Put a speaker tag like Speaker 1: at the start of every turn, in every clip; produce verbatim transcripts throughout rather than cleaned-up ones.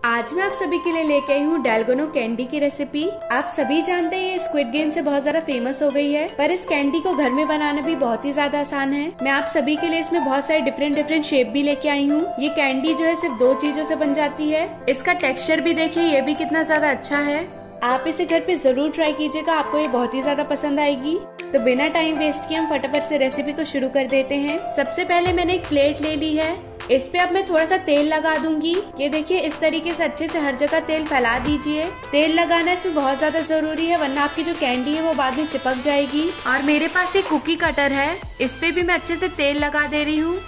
Speaker 1: आज मैं आप सभी के लिए लेके आई हूँ डालगोना कैंडी की रेसिपी। आप सभी जानते हैं ये स्क्विड गेम से बहुत ज्यादा फेमस हो गई है, पर इस कैंडी को घर में बनाना भी बहुत ही ज्यादा आसान है। मैं आप सभी के लिए इसमें बहुत सारे डिफरेंट डिफरेंट शेप भी लेके आई हूँ। ये कैंडी जो है सिर्फ दो चीजों से बन जाती है। इसका टेक्सचर भी देखिए, ये भी कितना ज्यादा अच्छा है। आप इसे घर पे जरूर ट्राई कीजिएगा, आपको ये बहुत ही ज्यादा पसंद आएगी। तो बिना टाइम वेस्ट किए हम फटाफट से रेसिपी को शुरू कर देते हैं। सबसे पहले मैंने एक प्लेट ले ली है, इस पे अब मैं थोड़ा सा तेल लगा दूंगी। ये देखिए इस तरीके से अच्छे से हर जगह तेल फैला दीजिए। तेल लगाना इसमें बहुत ज्यादा जरूरी है, वरना आपकी जो कैंडी है वो बाद में चिपक जाएगी। और मेरे पास एक कुकी कटर है, इस पे भी मैं अच्छे से तेल लगा दे रही हूँ।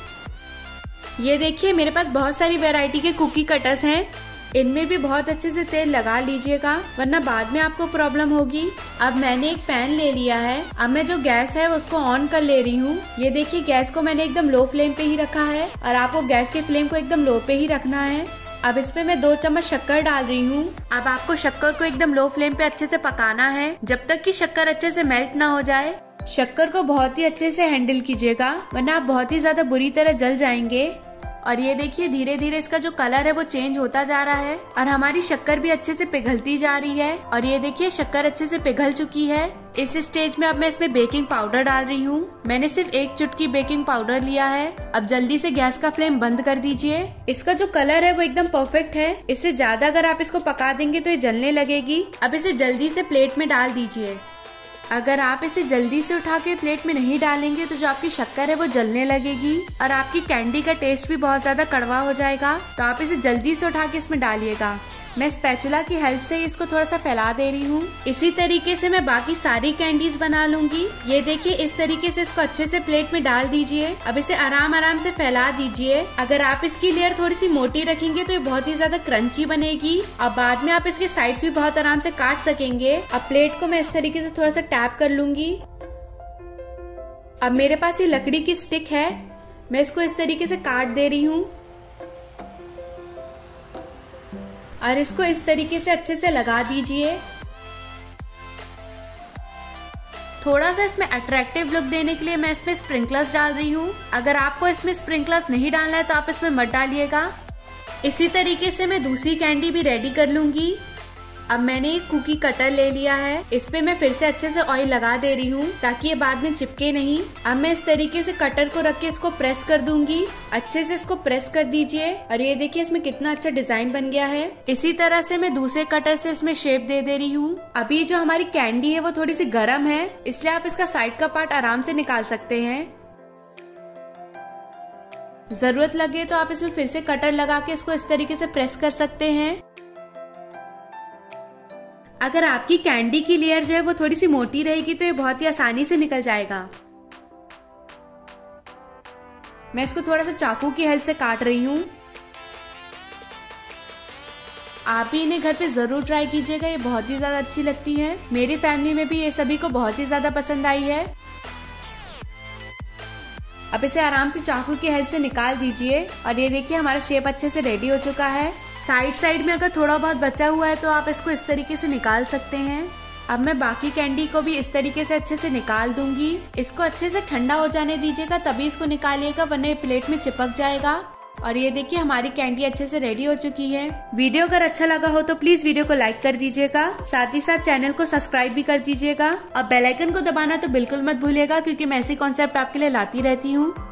Speaker 1: ये देखिए मेरे पास बहुत सारी वैरायटी के कुकी कटर्स हैं, इनमें भी बहुत अच्छे से तेल लगा लीजिएगा, वरना बाद में आपको प्रॉब्लम होगी। अब मैंने एक पैन ले लिया है, अब मैं जो गैस है उसको ऑन कर ले रही हूँ। ये देखिए गैस को मैंने एकदम लो फ्लेम पे ही रखा है और आपको गैस के फ्लेम को एकदम लो पे ही रखना है। अब इसमें मैं दो चम्मच शक्कर डाल रही हूँ। अब आपको शक्कर को एकदम लो फ्लेम पे अच्छे से पकाना है, जब तक कि शक्कर अच्छे से मेल्ट ना हो जाए। शक्कर को बहुत ही अच्छे से हैंडल कीजिएगा, वरना आप बहुत ही ज्यादा बुरी तरह जल जाएंगे। और ये देखिए धीरे धीरे इसका जो कलर है वो चेंज होता जा रहा है और हमारी शक्कर भी अच्छे से पिघलती जा रही है। और ये देखिए शक्कर अच्छे से पिघल चुकी है। इस स्टेज में अब मैं इसमें बेकिंग पाउडर डाल रही हूँ। मैंने सिर्फ एक चुटकी बेकिंग पाउडर लिया है। अब जल्दी से गैस का फ्लेम बंद कर दीजिए। इसका जो कलर है वो एकदम परफेक्ट है, इससे ज्यादा अगर आप इसको पका देंगे तो ये जलने लगेगी। अब इसे जल्दी से प्लेट में डाल दीजिए। अगर आप इसे जल्दी से उठा के प्लेट में नहीं डालेंगे तो जो आपकी शक्कर है वो जलने लगेगी और आपकी कैंडी का टेस्ट भी बहुत ज्यादा कड़वा हो जाएगा। तो आप इसे जल्दी से उठा के इसमें डालिएगा। मैं स्पैचुला की हेल्प से इसको थोड़ा सा फैला दे रही हूँ। इसी तरीके से मैं बाकी सारी कैंडीज बना लूंगी। ये देखिए इस तरीके से इसको अच्छे से प्लेट में डाल दीजिए। अब इसे आराम आराम से फैला दीजिए। अगर आप इसकी लेयर थोड़ी सी मोटी रखेंगे तो ये बहुत ही ज्यादा क्रंची बनेगी और बाद में आप इसके साइड्स भी बहुत आराम से काट सकेंगे। अब प्लेट को मैं इस तरीके से थोड़ा सा टैप कर लूंगी। अब मेरे पास ये लकड़ी की स्टिक है, मैं इसको इस तरीके से काट दे रही हूँ और इसको इस तरीके से अच्छे से लगा दीजिए। थोड़ा सा इसमें अट्रैक्टिव लुक देने के लिए मैं इसमें स्प्रिंकलर्स डाल रही हूँ। अगर आपको इसमें स्प्रिंकलर्स नहीं डालना है तो आप इसमें मत डालिएगा। इसी तरीके से मैं दूसरी कैंडी भी रेडी कर लूंगी। अब मैंने एक कुकी कटर ले लिया है, इस पे मैं फिर से अच्छे से ऑयल लगा दे रही हूँ ताकि ये बाद में चिपके नहीं। अब मैं इस तरीके से कटर को रख के इसको प्रेस कर दूंगी। अच्छे से इसको प्रेस कर दीजिए और ये देखिए इसमें कितना अच्छा डिजाइन बन गया है। इसी तरह से मैं दूसरे कटर से इसमें शेप दे दे रही हूँ। अभी जो हमारी कैंडी है वो थोड़ी सी गर्म है, इसलिए आप इसका साइड का पार्ट आराम से निकाल सकते हैं। जरूरत लगे तो आप इसमें फिर से कटर लगा के इसको इस तरीके से प्रेस कर सकते हैं। अगर आपकी कैंडी की लेयर जो है वो थोड़ी सी मोटी रहेगी तो ये बहुत ही आसानी से निकल जाएगा। मैं इसको थोड़ा सा चाकू की हेल्प से काट रही हूँ। आप भी इन्हें घर पे जरूर ट्राई कीजिएगा, ये बहुत ही ज्यादा अच्छी लगती है। मेरी फैमिली में भी ये सभी को बहुत ही ज्यादा पसंद आई है। अब इसे आराम से चाकू की हेल्प से निकाल दीजिए और ये देखिए हमारा शेप अच्छे से रेडी हो चुका है। साइड साइड में अगर थोड़ा बहुत बचा हुआ है तो आप इसको इस तरीके से निकाल सकते हैं। अब मैं बाकी कैंडी को भी इस तरीके से अच्छे से निकाल दूंगी। इसको अच्छे से ठंडा हो जाने दीजिएगा, तभी इसको निकालिएगा, वरना ये प्लेट में चिपक जाएगा। और ये देखिए हमारी कैंडी अच्छे से रेडी हो चुकी है। वीडियो अगर अच्छा लगा हो तो प्लीज वीडियो को लाइक कर दीजिएगा, साथ ही साथ चैनल को सब्सक्राइब भी कर दीजिएगा और बेल आइकन को दबाना तो बिल्कुल मत भूलिएगा, क्योंकि मैं ऐसी कॉन्सेप्ट आपके लिए लाती रहती हूँ।